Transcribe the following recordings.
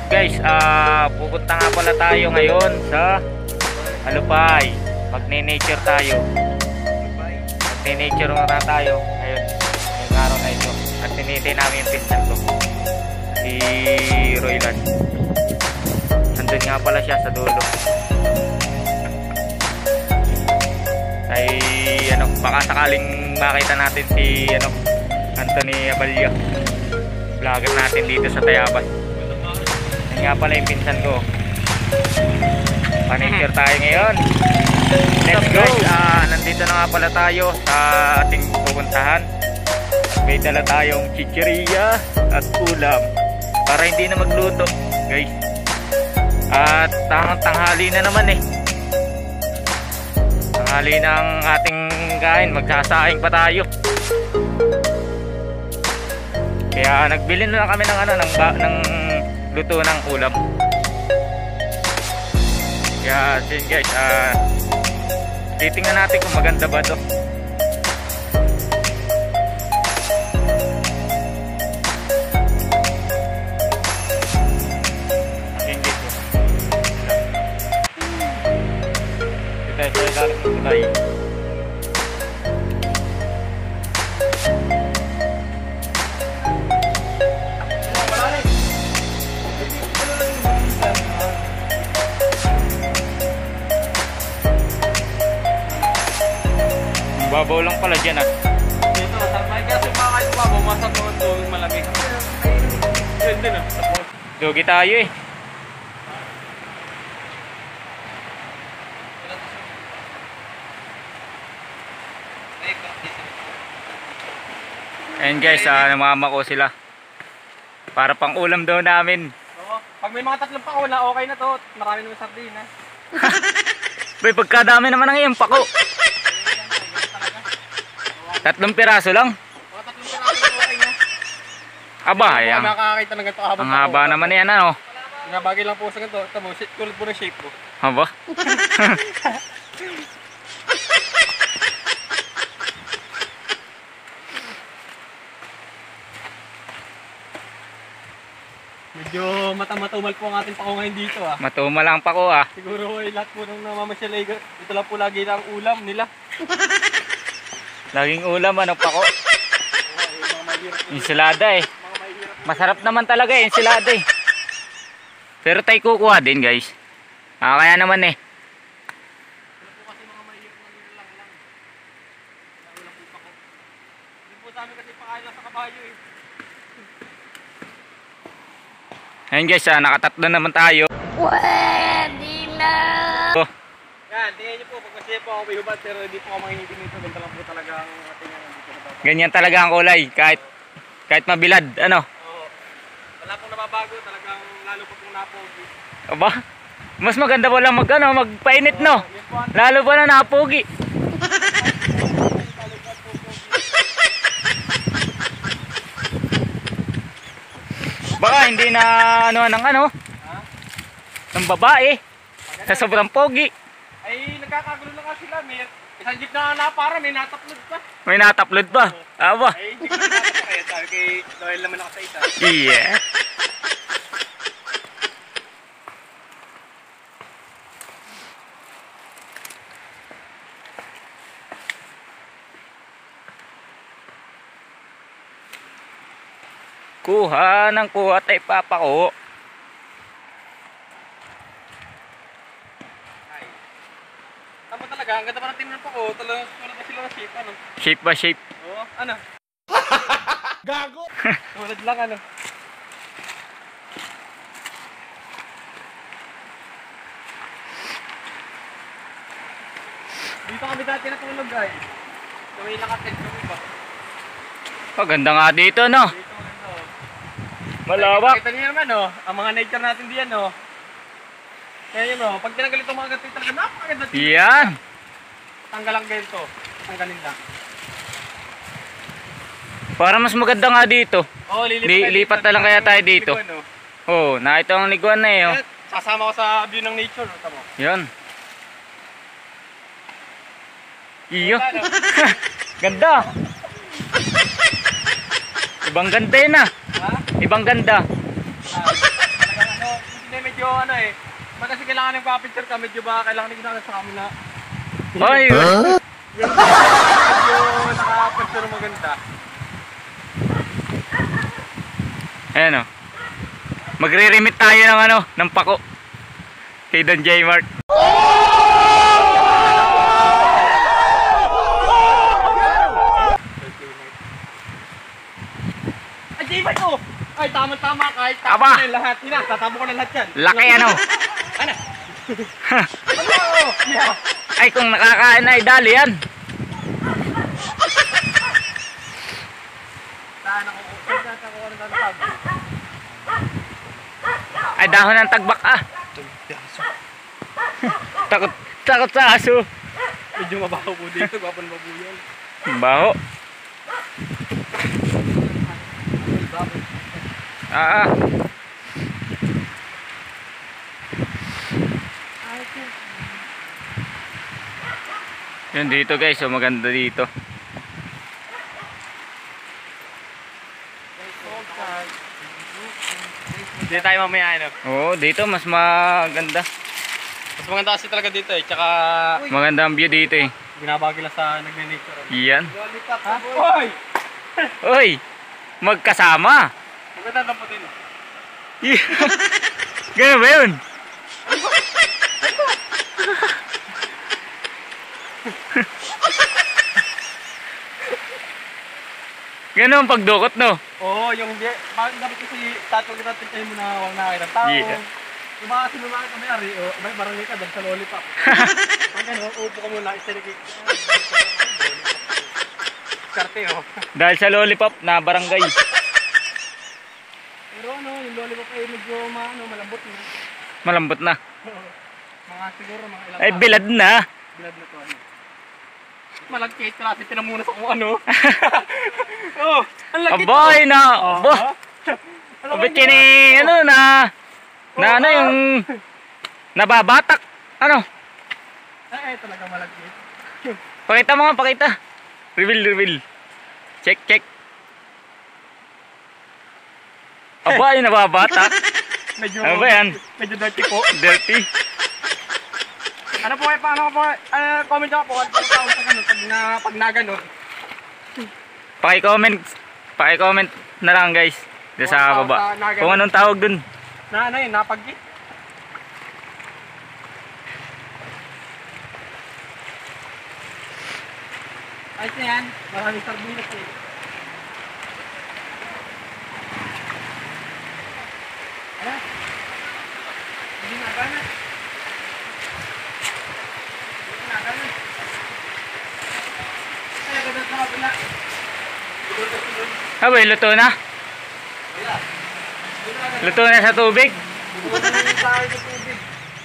Guys, pupunta nga pala tayo ngayon sa Alupay. Magne-nature tayo. Magne-nature nga tayo ngayon, ngayong araw na ito. At tinitay namin yung pinsan ko, si Roylan. Nandun nga pala siya sa dulo. Ay baka sakaling makita natin si Anthony Abalya, vlogger natin dito sa Tayabas. Yan nga pala yung pinsan ko. Pa-nature tayo ngayon. Let's go! Nandito na nga pala tayo sa ating pupuntahan. May dala tayong chichirya at ulam para hindi na magluto, guys. At tanghali na naman eh. Tanghali ng ating kain, magsasaing pa tayo. Kaya nagbili na lang kami ng luto ng ulam. Kaya guys, titingnan natin kung maganda ba to. Babaw lang pala dyan Dito, sarpay kasi mga kayo babaw, masak naman ito, malamig. Yun din Dugi tayo eh. Ayan guys, namama ko sila. Para pang ulam daw namin. Oo, pag may mga tatlong pako na okay na to, marami naman sardina. Bay, pagkadami naman ang iyong pako. 3 piraso lang. Mga 3 piraso okay na. Aba, ayan. Nakakakita ng ganito habang ang haba naman yan Nabagay lang po sa ganito. Ito mo, tulad po ng shape ko. Haba? Medyo matumal po ang ating pako ngayon dito Matumal lang pako Siguro lahat po nung namamasyal ay ito lang po lagi ang ulam nila. Laging ulam pako. Ensilada eh. Masarap naman talaga eh, ensilada eh. Pero tayo kukuha din guys. Kaya naman eh. Ito po kasi mga mahirap na nilalang lang. Ulam po pako. Hindi po sa amin kasi pakain lang sa kabayo eh. Ayun guys, nakatatlo naman tayo. Pwede na! Yan, tingnan nyo po, pag masaya po ako may hubad pero hindi po ako mangingitin nito. Ganda lang po talaga ang ating nandito na baba. Ganyan talaga ang kulay, kahit mabilad, Oo. Wala pong nababago, talagang lalo pa pong napogi. Aba, mas maganda pa lang magpainit no. Lalo pa na napogi. Baka hindi na ng babae sa sobrang pogi. Ay, nagkakagulo na nga sila. May isang jeep na para, may nataplod pa. May nataplod pa. Aba. Ay, jeep na nataplod pa. Kaya sabi kay Noel naman ako sa isa. Yeah. Kuha ng kuha tayo papako. Tama talaga, ang ganda pa ng tingnan pa ko. Talagang tulad na sila ng shape, Shape ba shape? Oo, Gago! Tulad lang, Dito kami dati natulog, guys. May nakated kami ba? Ganda nga dito, no? Dito, Malawak. Kita niyo naman, ang mga nature natin diyan, Kaya yun, pag tinanggal itong mga ganito talaga, napakaganda dito. Yan. Tanggal ang ganito. Tanggalin lang. Para mas maganda nga dito. Oo, Lipat na lang kaya tayo dito. Oh, na ito ang liguan na eh. Sasama ko sa view ng nature, tamo. Yan. Iyo. Ganda. Ibang ganda yun Ha? Ibang ganda. Talagang medyo ano eh. Pag kasi kailangan ng pa-picture ka, medyo ba kailangan din sa camera. Hoy! Medyo naka-picture maganda. Ayan o. Magre-remit tayo ng ano, ng pako. Kay Don J. Mark. Ay, J-Mark ko! Ay, tama-tama kahit Aba! tapos na yung lahat. Hina, tatabo ko na lahat yan. Laki ano. Ano? Ano? Yeah. Ay, kung nakakain na idali yan. Saan ako? Saan ako ng tag? Ay, dahon ng tagbak ah. Takot sa aso. Medyo mabaho po dito, gwapan mabuyan. Baho. Ah. Yun dito guys, so maganda dito. Hindi tayo mamaya ano. Oo, dito mas maganda. Mas maganda kasi talaga dito eh. Tsaka Maganda ang view dito eh. binabagi lang sa nagne-nature. Yan. Ha? Hoy! Oy! Magkasama. Maganda lang po din. Ganun ba yun? Ganun ang pagdukot no? Oo, yung dapat kasi tatawag natin kayo muna huwag nakakita ng tao. Yeah. Yung mga sinunakit kami ari, may barangay ka dahil sa lollipop. Pag ano, upo ka muna, istinikik. Karte oh. Dahil sa lollipop na barangay. Pero ano, yung lollipop ay medyo malambot na. Malambot na. Mga siguro, mga ilang Ay bilad na. bilad na to ano. Malagkit ka natin tinamunas kung ano. Oh, ang lagkit. Abay na. Abo. Ano Abay kini ano na ano yung nababatak. Ano? Ay, talaga malagkit. Pakita mo nga, pakita. Reveal. Check. Abay, nababatak. Medyo, Ano ba yan? Medyo dirty po. Dirty. Ano po kayo, paano po, comment ako po, ano po tawag sa ganun, pag na ganun. Paki-comment na lang guys. Diyan sa baba. Kung anong tawag dun. Na ano yun, napag-git. Ayos na yan, maraming sardinas eh. Ayan. Hindi na gana. Ay, ganda sa kabila. Abay, luto na. Luto na sa tubig. Bubukan na yung tayo sa tubig.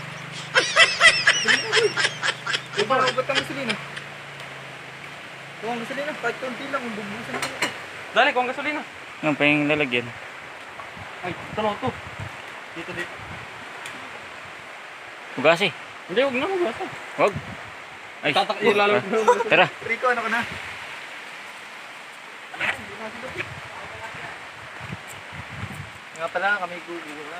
Di ba, ubat ang gasolina? Kung ang gasolina, kahit konti lang, kung bubusan ko. Dali, kung ang gasolina. Ang pahing lalagyan. Ay, tanaw to. Dito. Bugasi. Hindi, huwag na, huwag na. Wag. Ay, Ilalawag na. tara. Rico, ano ka na? Nga pala, kami gugulan.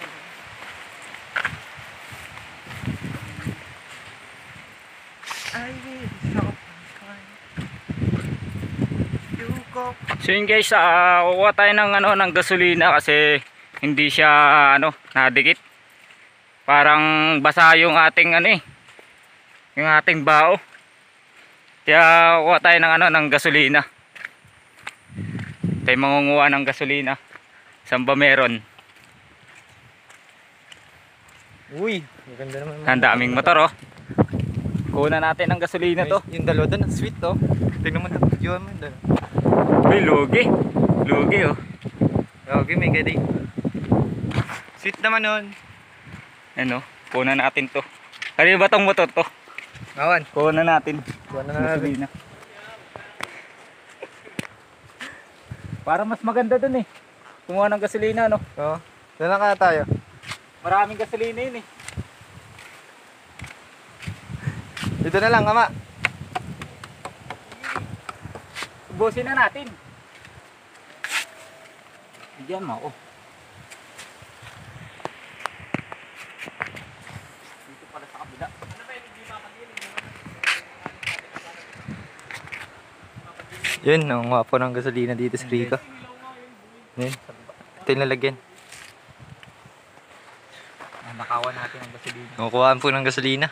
So yun guys, kukuha tayo ng gasolina kasi hindi siya nadikit. Parang basa yung ating yung ating bao. Kaya kukuha tayo ng gasolina. Tayo mangunguha ng gasolina. Saan ba meron? Uy, maganda naman. Ang daming motor oh. Kuha natin ng gasolina to. Yung dalawa doon, ang sweet to. Tingnan mo na, yun mo doon. Uy, lugi. Lugi oh. Okay, may gadi. Sweet naman nun. Ano, kuha natin to. Kanina ba tong motor to? Awan. Kuha natin. Kuha na natin. Gasolina. Para mas maganda dun eh. Kumuha ng gasolina no. Oo. Doon lang kaya tayo. Maraming gasolina yun eh. Dito na lang, ama. Ubusin na natin. Diyan mo oh. Yun, nangunguha po ng gasolina dito sa Rico. Yun. Ito yung lalagyan. Nakawan natin ang gasolina. Kukuhaan po ng gasolina.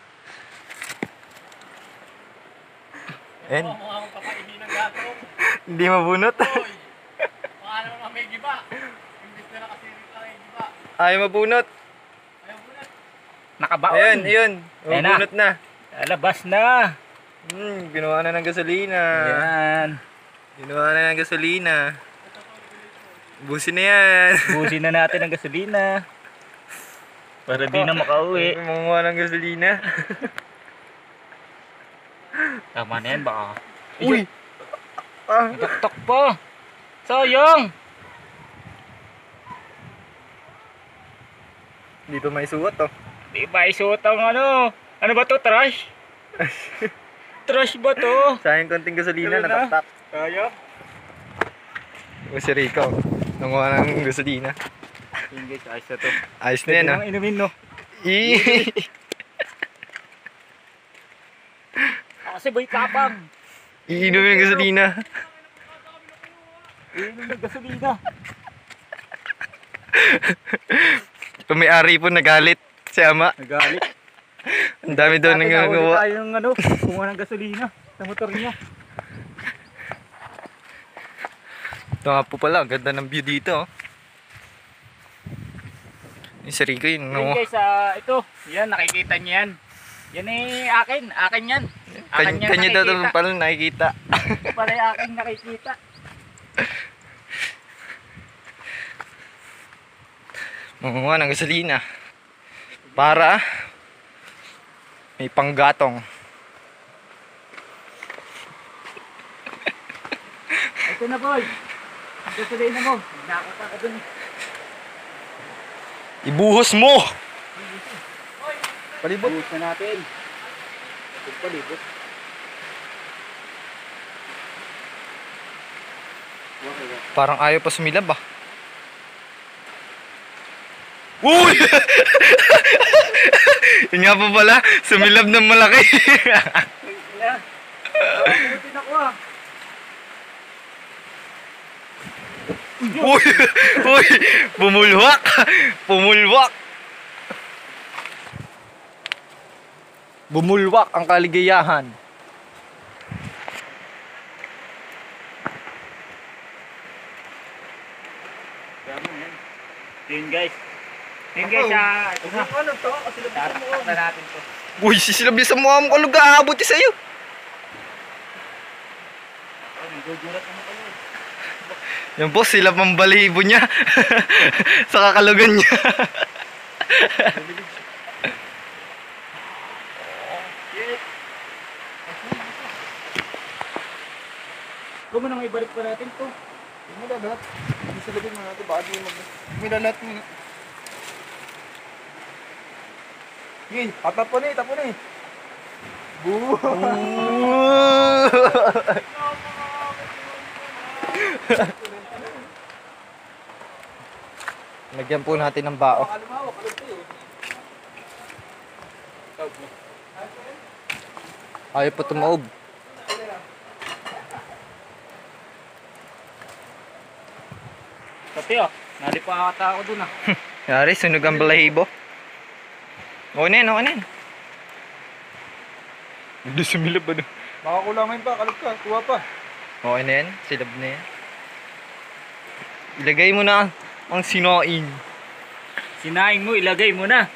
Yan. Mukha mong papainin ng gatong. Hindi mabunot. Hoy! Baka naman may giba. Imbis na nakasirit lang ay giba. Ayaw mabunot. Ayaw mo na. Nakabaon. Ayun, ayun. Ayan na. Mabunot na. Labas na. Ginawa na ng gasolina. Yan. Ginawa na ng gasolina. Busin na yan. Busin na natin ang gasolina. Para di na makauwi. Manguha ng gasolina. Tama na yan baka. Uy! Tuktok pa. Sayang. Hindi pa may suot oh. Di ba isuot ang ano? Ano ba to? Trash? Trash ba to? Sayang konting gasolina, Ano na? nataptap. Sayang. O si Rico, nanguha ng gasolina. Yun guys, ayos na to. Ayos na yan ah. Inumin no. Kasi boy kapang. Iinom yung gasolina. Iinom ng gasolina. Yung may-ari po nagalit si ama. Nagalit. Ang dami daw nang nagawa. Tayo ng ano, kumuha ng gasolina sa motor niya. Ito nga po pala, ang ganda ng view dito oh. Yung si Rico yun. Yun guys, ito. Yan, nakikita niyo yan. Yan eh, akin. Akin yan. Akin yan Kanya daw nakikita. pala nakikita. Ito pala yung akin nakikita. Manguha ng gasolina. Para may panggatong. Ito na boy. Ang gasolina mo. Nakakita ka dun. Ibuhos mo! Palibot. Buhos na natin. Palibot. Parang ayaw pa sumilab ah. Uy! Yun nga pa pala, sumilab ng malaki. Butin ako ah. Uy! Uy! Pumulwak! Pumulwak! Bumulwak ang kaligayahan. Yun guys. Yun guys, ito na. Ano to? Tatak na natin to. Uy, sisilab sa mukha mo kung aabot sa'yo. Nagugulat naman kayo. Yan po, silab ang balibo niya. Sa kakalugan niya. Huwag mo nang ibalik pa natin to. Hindi mo lalat. Hindi silabin mo natin. Baka di mo may lalat mo. Sige, tapon eh, tapon eh. Boo! Lagyan po natin ng bao. Ayaw pa tumaob. Pati nalipa ata ako dun ah. Yari, sunog ang balahibo. Okay na yan, okay na yan. Hindi sumilab ano. Baka kulangan pa, kalog ka, kuha pa. Okay na yan, silab na yan. Ilagay mo na ang sinain. Sinaing mo, ilagay mo na.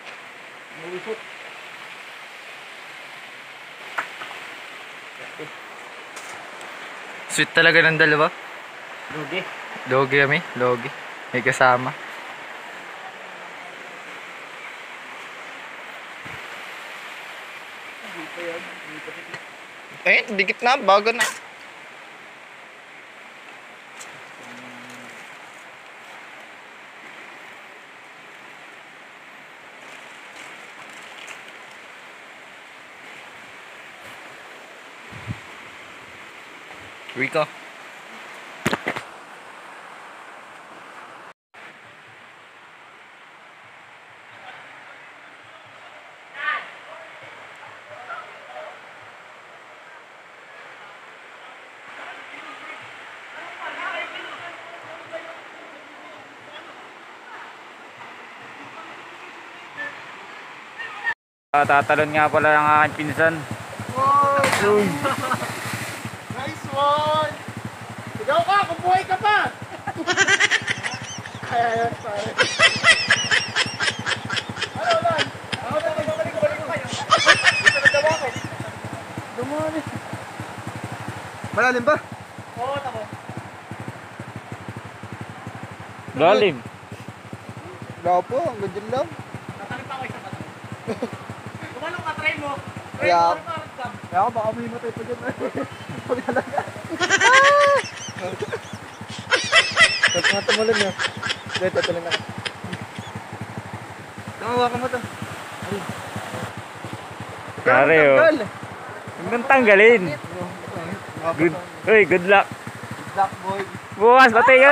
Sweet talaga ng dalawa. Lugi. Logi kami, logi. May kasama. Eh, dikit na, bago na. Rico. Tatalon nga pala ng aking pinsan. Wow! Nice one! Sigaw ka kung buhay ka pa! Kaya yan, pare. Ano lang? Ako na, balik ko kayo. Dito na daw ako. Dumami. Malalim ba? Oo, tako. Lalim. Wala po, ang ganyan lang. Tatalip ako isa pa. Tumalong ka, try mo. Kaya ako baka may matay pa dyan. Huwag talaga. Tapos nga tumalon niya. Dito, tuloy na ka. Nakawa ka mo to. Pare, oh. Huwag nang tanggalin. Good. Uy, good luck. Black boy. Bukas, patay ka.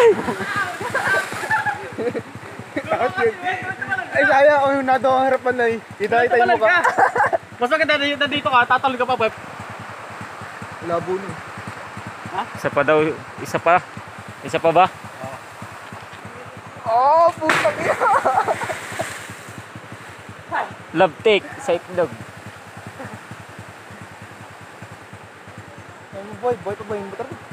Ay, saya ako yung nado ang harapan na eh. Itay mo ka. Mas maganda dito ka, tatalon ka pa, Pep. Labo na. Isa pa daw, isa pa ba? Oh, puta niya. Love take sa itlog. Boy pa ba yung motor?